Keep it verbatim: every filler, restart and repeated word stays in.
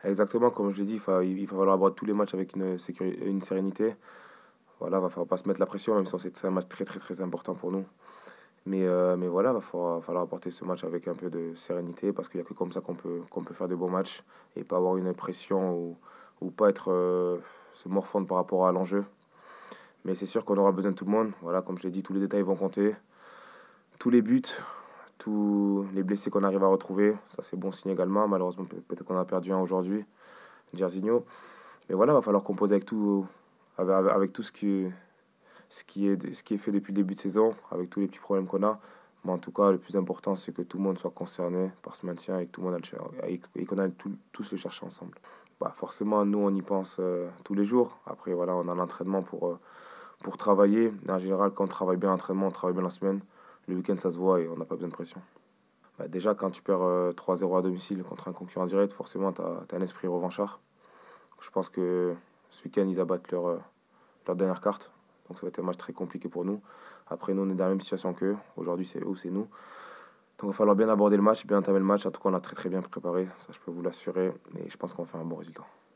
Exactement, comme je l'ai dit, il va, il va falloir aborder tous les matchs avec une, sécuri- une sérénité. Voilà, va falloir pas se mettre la pression, même si on sait que c'est un match très très très important pour nous. Mais, euh, mais voilà, va falloir, falloir apporter ce match avec un peu de sérénité, parce qu'il n'y a que comme ça qu'on peut, qu'on peut faire de bons matchs et pas avoir une pression ou, ou pas être euh, se morfondre par rapport à l'enjeu. Mais c'est sûr qu'on aura besoin de tout le monde. Voilà, comme je l'ai dit, tous les détails vont compter. Tous les buts, tous les blessés qu'on arrive à retrouver, ça c'est bon signe également. Malheureusement, peut- peut-être qu'on a perdu un aujourd'hui, Jairzinho. Mais voilà, va falloir composer avec tout, avec, avec- avec tout ce qui, ce qui est, ce qui est fait depuis le début de saison, avec tous les petits problèmes qu'on a. Mais en tout cas, le plus important, c'est que tout le monde soit concerné par ce maintien et que tout le monde a le cher- et et qu'on aille tout- tous le chercher ensemble. Bah, forcément, nous, on y pense euh, tous les jours. Après, voilà, on a l'entraînement pour, euh, pour travailler. En général, quand on travaille bien l'entraînement, on travaille bien la semaine. Le week-end, ça se voit et on n'a pas besoin de pression. Bah, déjà, quand tu perds euh, trois zéro à domicile contre un concurrent direct, forcément, tu as un esprit revanchard. Je pense que ce week-end, ils abattent leur, euh, leur dernière carte. Donc ça va être un match très compliqué pour nous. Après, nous, on est dans la même situation qu'eux. Aujourd'hui, c'est eux ou c'est nous. Donc il va falloir bien aborder le match, bien entamer le match. En tout cas, on a très très bien préparé. Ça, je peux vous l'assurer. Et je pense qu'on va faire un bon résultat.